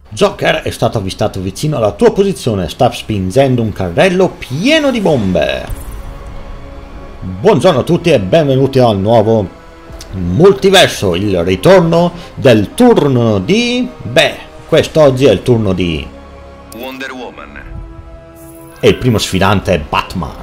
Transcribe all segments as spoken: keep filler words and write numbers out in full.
Joker è stato avvistato vicino alla tua posizione, sta spingendo un carrello pieno di bombe. Buongiorno a tutti e benvenuti al nuovo multiverso, il ritorno del turno di... Beh, quest'oggi è il turno di... Wonder Woman. E il primo sfidante è Batman.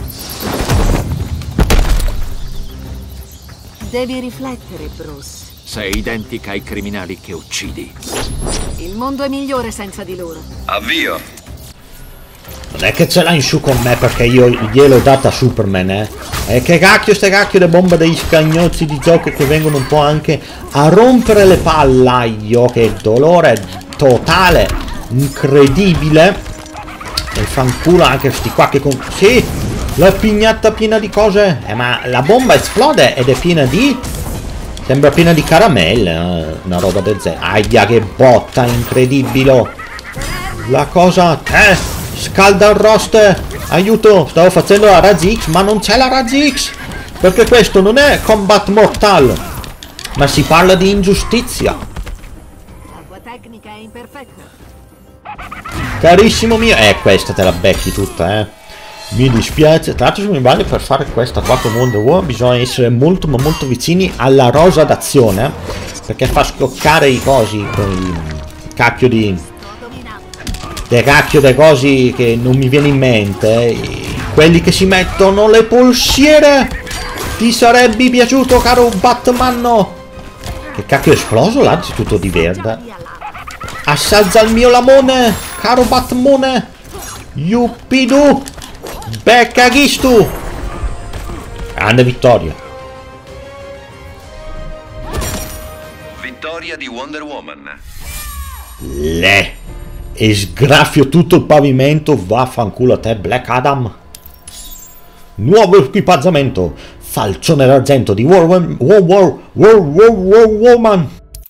Devi riflettere, Bruce. Sei identica ai criminali che uccidi. Il mondo è migliore senza di loro. Avvio. Non è che ce l'ha in su con me perché io gliel'ho data a Superman, eh. E che cacchio ste cacchio le bombe degli scagnozzi di gioco che vengono un po' anche a rompere le pallaio. Che dolore totale, incredibile. E fanculo anche sti qua che con... Sì! La pignata piena di cose. Eh, ma la bomba esplode ed è piena di... Sembra piena di caramelle, eh, una roba del genere. Aia, che botta, incredibile. La cosa... Eh, scalda il roster. Aiuto, stavo facendo la Razzi X, ma non c'è la Razzi X. Perché questo non è Combat Mortal, ma si parla di ingiustizia. La tua tecnica è imperfetta. Carissimo mio... Eh, questa te la becchi tutta, eh. Mi dispiace, tra l'altro se mi vale per fare questa qua con Wonder Woman bisogna essere molto ma molto vicini alla rosa d'azione, perché fa scoccare i cosi, quei cacchio di... De cacchio dei cosi che non mi viene in mente, quelli che si mettono le polsiere. Ti sarebbe piaciuto, caro Batman? Che cacchio è esploso là, tutto di verde. Assaggia il mio lamone, caro Batmone. Yuppidoo. Becca Ghistu! Grande vittoria. Vittoria di Wonder Woman. Le. E sgraffio tutto il pavimento. Vaffanculo a te, Black Adam. Nuovo equipaggiamento. Falcione d'argento di War War War War War War Woman.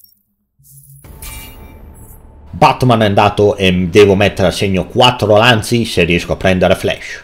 Batman è andato e devo mettere a segno quattro lanci se riesco a prendere Flash.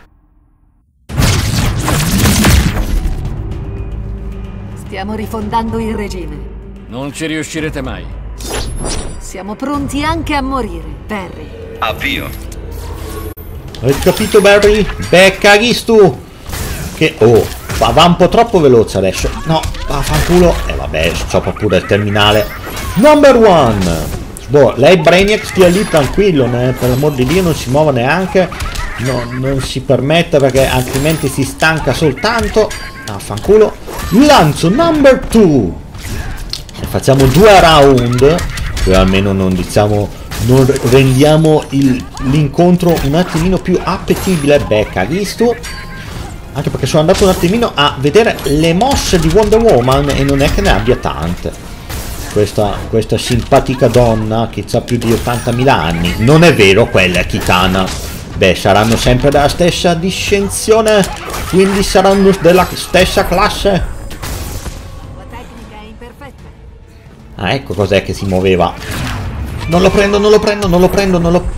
Stiamo rifondando il regime. Non ci riuscirete mai. Siamo pronti anche a morire, Barry. Avvio. Hai capito, Barry? Becca Ghistu! Che... Oh, va, va un po' troppo veloce adesso. No, vaffanculo. E eh, vabbè, scioppa pure il terminale. Number one! Boh, lei Brainiac stia lì tranquillo, né? Per l'amor di Dio non si muova neanche. No, non si permette perché altrimenti si stanca soltanto. Vaffanculo. Lancio number two. E facciamo due round. Che almeno non diciamo, non rendiamo l'incontro un attimino più appetibile. Becca Ghistu. Anche perché sono andato un attimino a vedere le mosse di Wonder Woman e non è che ne abbia tante. Questa, questa simpatica donna che ha più di ottantamila anni. Non è vero, quella è Kitana. Beh, saranno sempre della stessa discensione, quindi saranno della stessa classe. La tecnica è imperfetta. Ah, ecco cos'è che si muoveva. Non lo prendo, non lo prendo, non lo prendo, non lo...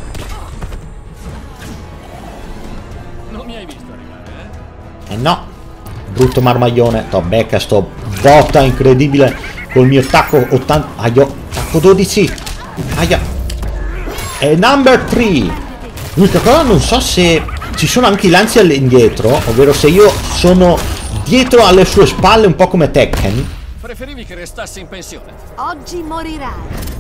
Non mi hai visto arrivare, eh? Eh no. Brutto marmaglione. To becca sto botta incredibile col mio tacco ottanta... Aio, tacco dodici. Aia. E number tre. L'unica cosa, non so se ci sono anche i lanci all'indietro, ovvero se io sono dietro alle sue spalle un po' come Tekken. Preferivi che restassi in pensione. Oggi morirai.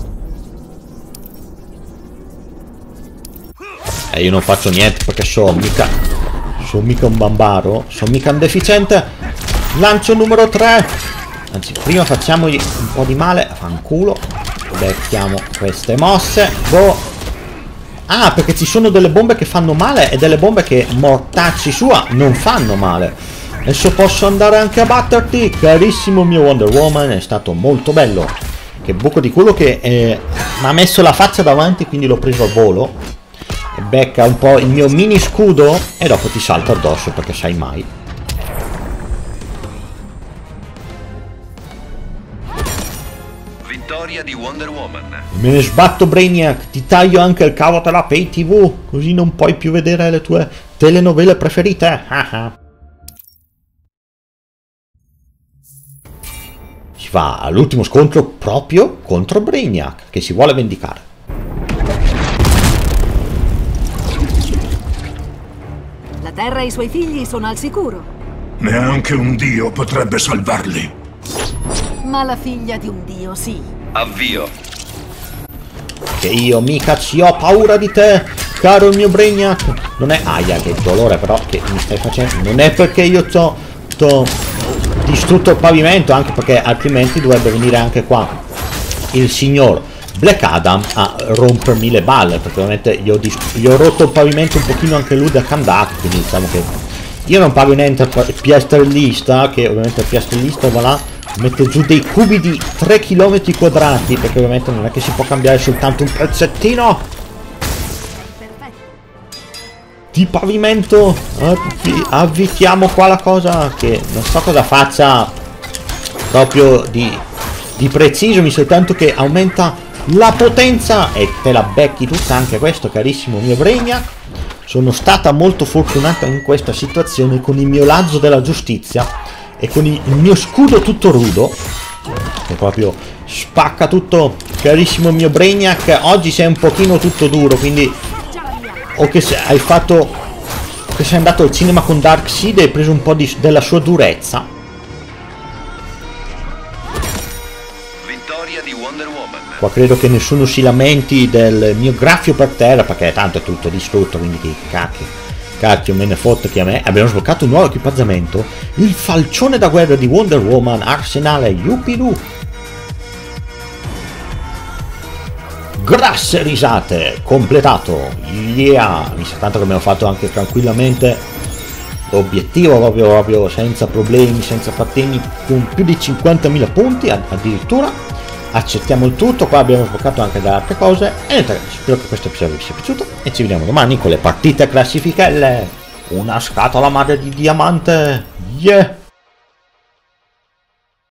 E io non faccio niente perché sono mica... Sono mica un bambaro. Sono mica un deficiente. Lancio numero tre. Anzi, prima facciamogli un po' di male. Fanculo. Becchiamo queste mosse. Boh. Ah, perché ci sono delle bombe che fanno male e delle bombe che, mortacci sua, non fanno male. Adesso posso andare anche a batterti. Carissimo mio Wonder Woman, è stato molto bello. Che buco di culo che eh, mi ha messo la faccia davanti, quindi l'ho preso al volo. E becca un po' il mio mini scudo e dopo ti salta addosso perché sai mai. Vittoria di Wonder Woman. Me ne sbatto Brainiac, ti taglio anche il cavo della Pay T V, così non puoi più vedere le tue telenovele preferite. Si va all'ultimo scontro proprio contro Brainiac, che si vuole vendicare. e i suoi figli sono al sicuro. Neanche un dio potrebbe salvarli. Ma la figlia di un dio sì. Avvio. Che io mica ci ho paura di te, caro il mio Brainiac. Non è... Aia, che dolore però che mi stai facendo. Non è perché io t'ho... t'ho distrutto il pavimento, anche perché altrimenti dovrebbe venire anche qua il signor Black Adam a rompermi le balle, perché ovviamente gli ho, gli ho rotto il pavimento un pochino anche lui da Kandak, quindi diciamo che io non pago niente al piastrellista, che ovviamente il piastrellista va là, mette giù dei cubi di tre chilometri quadrati, perché ovviamente non è che si può cambiare soltanto un pezzettino di pavimento. Avvi avvitiamo qua la cosa, che non so cosa faccia proprio di, di preciso, mi sa tanto che aumenta la potenza e te la becchi tutta anche questo, carissimo mio Brainiac. Sono stata molto fortunata in questa situazione con il mio lazzo della giustizia e con il mio scudo tutto rudo, che proprio spacca tutto, carissimo mio Brainiac. Oggi sei un pochino tutto duro, quindi o che se hai fatto, che sei andato al cinema con Darkseid e hai preso un po' di, della sua durezza. Vittoria di Wonder Woman. Qua credo che nessuno si lamenti del mio graffio per terra, perché tanto è tutto distrutto, quindi che cacchio, cacchio me ne fotte che a me. Abbiamo sbloccato un nuovo equipaggiamento, il falcione da guerra di Wonder Woman, arsenale Yuppidoo. Grasse risate, completato, yeah! Mi sa tanto che abbiamo fatto anche tranquillamente l'obiettivo proprio, proprio senza problemi, senza patemi, con più di cinquantamila punti addirittura. Accettiamo il tutto, qua abbiamo sbloccato anche da altre cose e niente ragazzi, spero che questo episodio vi sia piaciuto e ci vediamo domani con le partite classifichelle. Una scatola madre di diamante, yeah!